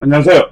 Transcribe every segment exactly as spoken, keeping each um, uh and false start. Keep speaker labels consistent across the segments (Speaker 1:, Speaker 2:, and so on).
Speaker 1: 안녕하세요,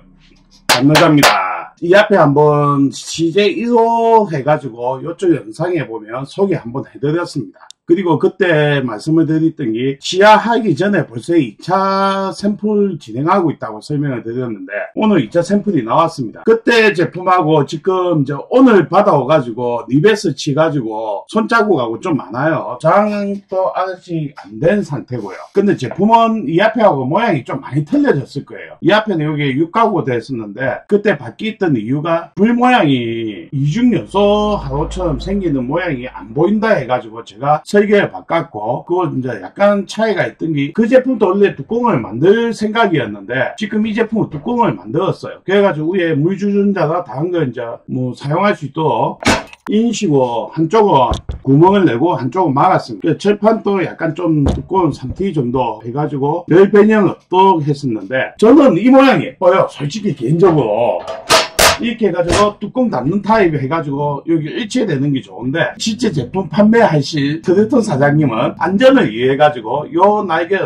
Speaker 1: 남여자입니다. 이 앞에 한번 씨제이 일 호 해가지고 이쪽 영상에 보면 소개 한번 해드렸습니다. 그리고 그때 말씀을 드렸던 게 시야하기 전에 벌써 이 차 샘플 진행하고 있다고 설명을 드렸는데 오늘 이 차 샘플이 나왔습니다. 그때 제품하고 지금 이제 오늘 받아와가지고 리베스 치가지고 손자국하고 좀 많아요. 장도 아직 안 된 상태고요. 근데 제품은 이 앞에하고 모양이 좀 많이 틀려졌을 거예요. 이 앞에는 여기 육각으로 됐었는데 그때 바뀌었던 이유가 불 모양이 이중 연소하고처럼 생기는 모양이 안 보인다 해가지고 제가 설계를 바꿨고, 그거 이제 약간 차이가 있던 게 그 제품도 원래 뚜껑을 만들 생각이었는데 지금 이 제품은 뚜껑을 만들었어요. 그래가지고 위에 물 주전자나 다른 거 이제 뭐 사용할 수 있도록 인식으로 한쪽은 구멍을 내고 한쪽은 막았습니다. 철판도 약간 좀 두꺼운 삼 티 정도 해가지고 열 변형을 또 했었는데 저는 이 모양이 예뻐요. 솔직히 개인적으로 이렇게 해가지고 뚜껑 닫는 타입 해가지고 여기 일체되는 게 좋은데 실제 제품 판매하실 트레톤 사장님은 안전을 위해가지고 요 날개를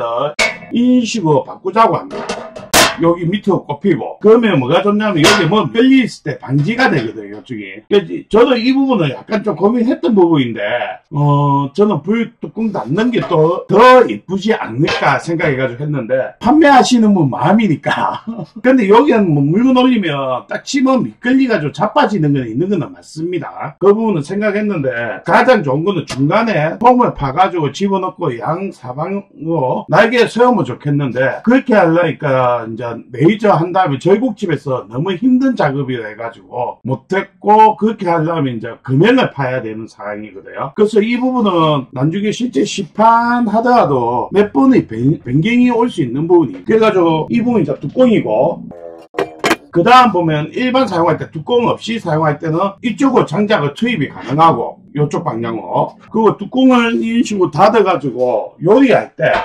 Speaker 1: 인식으로 바꾸자고 합니다. 여기 밑으로 꼽히고, 그러면 뭐가 좋냐면 여기 뭐 열리 있을 때 방지가 되거든요, 이쪽이. 그래서 저는 이 부분은 약간 좀 고민했던 부분인데 어 저는 불 뚜껑 닫는 게 또 더 이쁘지 않을까 생각해가지고 했는데 판매하시는 분 마음이니까 근데 여기는 뭐 물건 올리면 딱 치면 미끌리가지고 자빠지는 건 있는 건 맞습니다. 그 부분은 생각했는데 가장 좋은 거는 중간에 폼을 파가지고 집어넣고 양 사방으로 날개에 세우면 좋겠는데 그렇게 하려니까 이제 레이저 한 다음에 절곡집에서 너무 힘든 작업이라 해가지고 못했고, 그렇게 하려면 이제 금형을 파야 되는 상황이거든요. 그래서 이 부분은 나중에 실제 시판 하더라도 몇 번의 변, 변경이 올 수 있는 부분이, 그래가지고 이 부분이 이제 뚜껑이고, 그 다음 보면 일반 사용할 때 뚜껑 없이 사용할 때는 이쪽으로 장작을 투입이 가능하고 이쪽 방향으로, 그리고 뚜껑을 이런 식으로 닫아가지고 요리할 때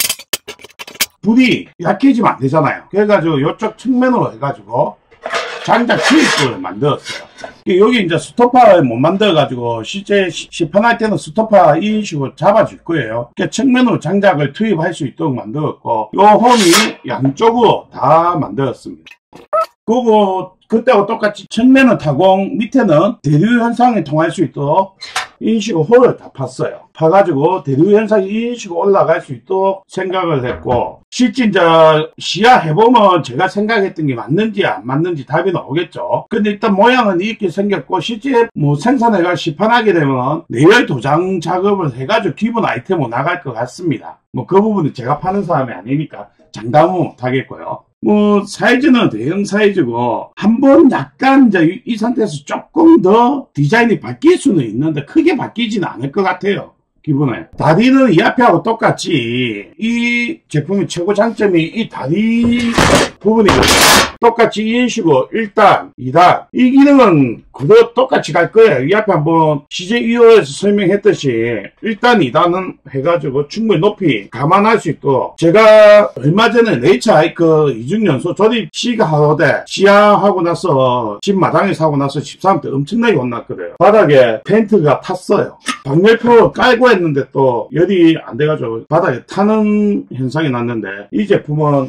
Speaker 1: 불이 약해지면 안 되잖아요. 그래가지고 이쪽 측면으로 해가지고 장작 투입구를 만들었어요. 여기 이제 스토퍼를 못 만들어가지고 실제 시판할 때는 스토퍼 이런 식으로 잡아줄 거예요. 그러니까 측면으로 장작을 투입할 수 있도록 만들었고, 요 홈이 양쪽으로 다 만들었습니다. 그리고 그때와 똑같이 측면은 타공, 밑에는 대류 현상이 통할 수 있도록 이런 식으로 홀을 다 팠어요. 파가지고 대류 현상이 이런 식으로 올라갈 수 있도록 생각을 했고, 실제 이제 시야 해보면 제가 생각했던 게 맞는지 안 맞는지 답이 나오겠죠. 근데 일단 모양은 이렇게 생겼고, 실제 뭐 생산해가 시판하게 되면 내열 도장 작업을 해가지고 기본 아이템으로 나갈 것 같습니다. 뭐 그 부분은 제가 파는 사람이 아니니까 장담은 못하겠고요. 뭐 사이즈는 대형 사이즈고 한번 약간 이제 이, 이 상태에서 조금 더 디자인이 바뀔 수는 있는데 크게 바뀌지는 않을 것 같아요. 기분에. 다리는 이 앞에하고 똑같이 이 제품의 최고 장점이 이 다리 부분이거든요. 똑같이 이런 식으로 일 단, 이 단 이 기능은 그대로 똑같이 갈 거예요. 이 앞에 한번 씨제이 일 호에서 설명했듯이 일 단, 이 단은 해가지고 충분히 높이 감안할 수 있도록, 제가 얼마 전에 네이처 하이크 이중연소 조립 C가 하로데 시야하고 나서 집 마당에 사고 나서 집사람 때 엄청나게 혼났거든요. 바닥에 텐트가 탔어요. 방열표 깔고 했는데 또 열이 안 돼가지고 바닥에 타는 현상이 났는데, 이 제품은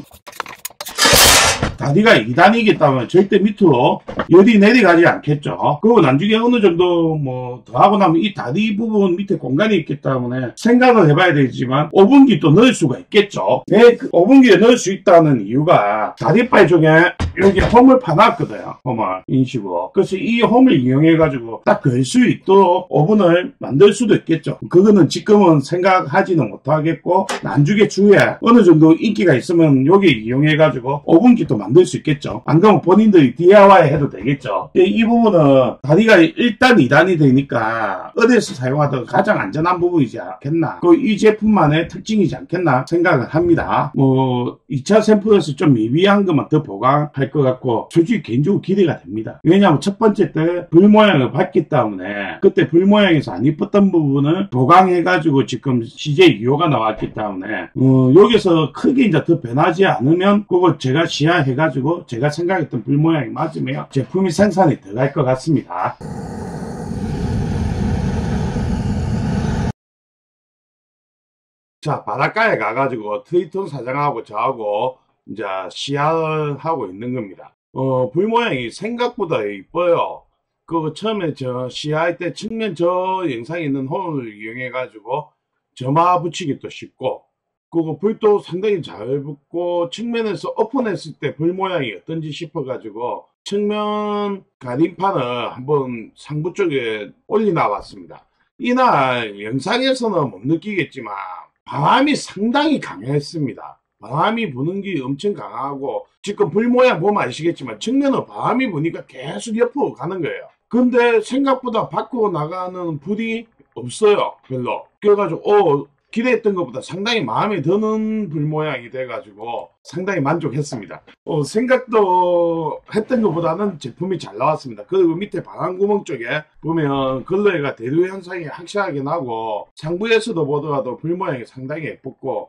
Speaker 1: 다리가 이 단이기 때문에 절대 밑으로 열이 내려가지 않겠죠. 그리고 나중에 어느 정도 뭐 더 하고 나면 이 다리 부분 밑에 공간이 있기 때문에 생각을 해봐야 되지만 오븐기 또 넣을 수가 있겠죠. 왜 그 오븐기에 넣을 수 있다는 이유가 다리빨 쪽에 여기 홈을 파놨거든요. 홈을 인식으로. 그래서 이 홈을 이용해 가지고 딱 걸 수 있도록 오븐을 만들 수도 있겠죠. 그거는 지금은 생각하지는 못하겠고 나중에 주에 어느 정도 인기가 있으면 여기 이용해 가지고 오븐기도 만들 수 있겠죠. 안 그러면 본인들이 디아이와이 해도 되겠죠. 이 부분은 다리가 일 단, 이 단이 되니까 어디에서 사용하든 가장 안전한 부분이지 않겠나. 그 이 제품만의 특징이지 않겠나 생각을 합니다. 뭐 이 차 샘플에서 좀 미비한 것만 더 보강할 것 같고 솔직히 개인적으로 기대가 됩니다. 왜냐하면 첫 번째 때 불 모양을 봤기 때문에 그때 불 모양에서 안 이뻤던 부분을 보강해가지고 지금 씨제이 이 호가 나왔기 때문에 어, 여기서 크게 이제 더 변하지 않으면 그거 제가 시야해가지고 제가 생각했던 불 모양이 맞으면 제품이 생산이 들어갈 것 같습니다. 자, 바닷가에 가가지고 트레톤 사장하고 저하고 이제 시야를 하고 있는 겁니다. 어, 불 모양이 생각보다 이뻐요. 그 처음에 저 시야할 때 측면 저 영상에 있는 홈을 이용해 가지고 점화 붙이기도 쉽고, 그거 불도 상당히 잘 붙고, 측면에서 오픈했을 때 불 모양이 어떤지 싶어 가지고 측면 가림판을 한번 상부 쪽에 올려놔 봤습니다. 이날 영상에서는 못 느끼겠지만 바람이 상당히 강했습니다. 바람이 부는 게 엄청 강하고, 지금 불 모양 보면 아시겠지만 측면은 바람이 부니까 계속 옆으로 가는 거예요. 근데 생각보다 밖으로 나가는 불이 없어요, 별로. 그래가지고 어 기대했던 것보다 상당히 마음에 드는 불 모양이 돼가지고 상당히 만족했습니다. 어, 생각도 했던 것보다는 제품이 잘 나왔습니다. 그리고 밑에 방한구멍 쪽에 보면 걸러가 대류 현상이 확실하게 나고, 상부에서도 보더라도 불 모양이 상당히 예뻤고,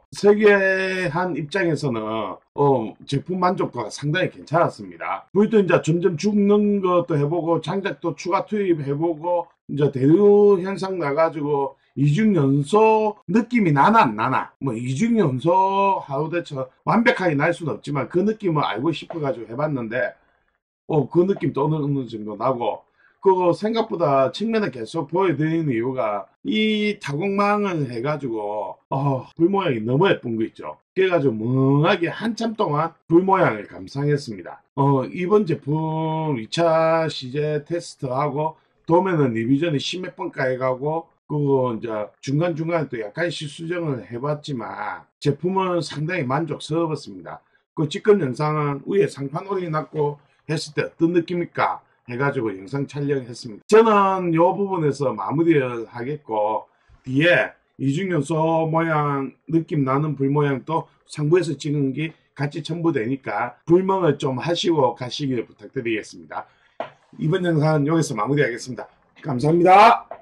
Speaker 1: 설계한 입장에서는 어, 제품 만족도가 상당히 괜찮았습니다. 불도 이제 점점 죽는 것도 해보고, 장작도 추가 투입해보고, 이제 대류 현상 나가지고 이중 연소 느낌이 나나 안 나나, 뭐 이중 연소 하루 대처 완벽하게 날 수는 없지만 그 느낌을 알고 싶어가지고 해봤는데, 어, 그 느낌도 어느 정도 나고, 그거 생각보다 측면에 계속 보여드리는 이유가 이 타공망을 해가지고 어, 불 모양이 너무 예쁜 거 있죠. 그래가지고 멍하게 한참 동안 불 모양을 감상했습니다. 어, 이번 제품 이 차 시제 테스트하고 도면은 리비전이 십몇 번까 해가고, 그거 이제 중간중간에 또 약간씩 수정을 해봤지만 제품은 상당히 만족스러웠습니다. 그 직권 영상은 위에 상판 올려놨고 했을 때 어떤 느낌일까 해가지고 영상 촬영했습니다. 저는 이 부분에서 마무리를 하겠고, 뒤에 이중연소 모양 느낌 나는 불 모양도 상부에서 찍은 게 같이 첨부되니까 불멍을 좀 하시고 가시길 부탁드리겠습니다. 이번 영상은 여기서 마무리하겠습니다. 감사합니다.